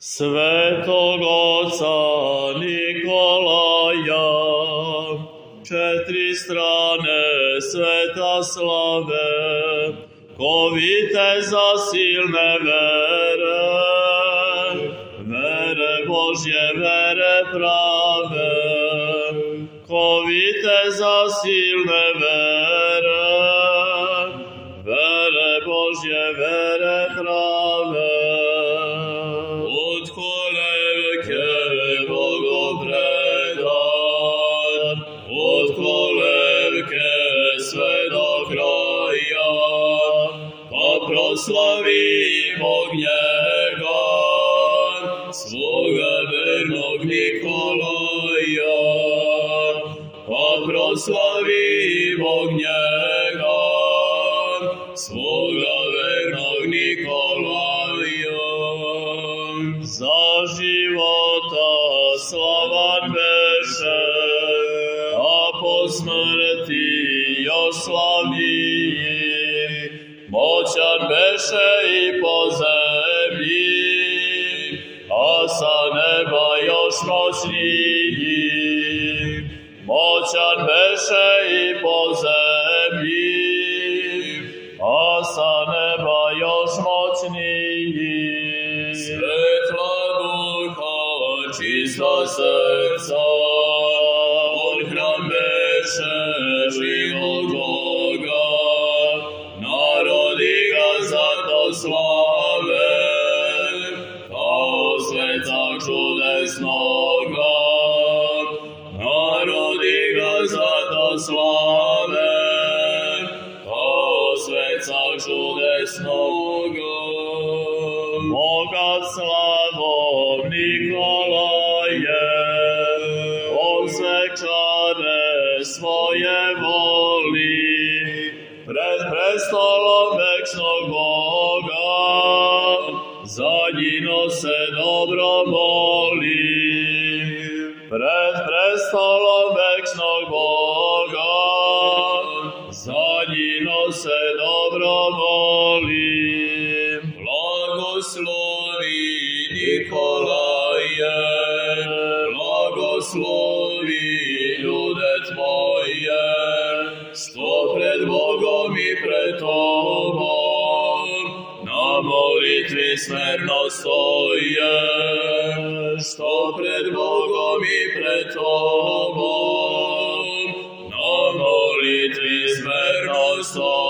Svetog oca Nikolaja, četiri strane sveta slave, ko viteza silne vere, vere Božje, vere prave, ko viteza silne vere, vere Božje, vere prave. Od kolevke bogopredan, od kolevke sve do kraja, pa proslavimo njega, svoga vernog Nikolaja, pa proslavimo njega, svoga vernog Nikolaja. Za života slavan beše, a po smrti još slavniji, moćan beše i po zemlji, a sa neba još moćniji. Moćan beše i po zemlji, a sa neba još moćniji. Svetla duha, čista srca, on hram beše živog Boga, narodi ga zato slave, kao svetak čudesnoga, narodi ga zato slave, kao svetak čudesnoga. Bogat slavom Nikolaje, on sve čare svoje voli, pred prestolom večnog Boga, za njino se dobro moli. Pred prestolom večnog Boga, za njino se dobro moli. Blagoslovi Nikolaje, blagoslovi ljude tvoje, sto pred Bogom i pred tobom, na molitvi smerno stoje, sto pred Bogom i pred tobom, na molitvi smerno stoje.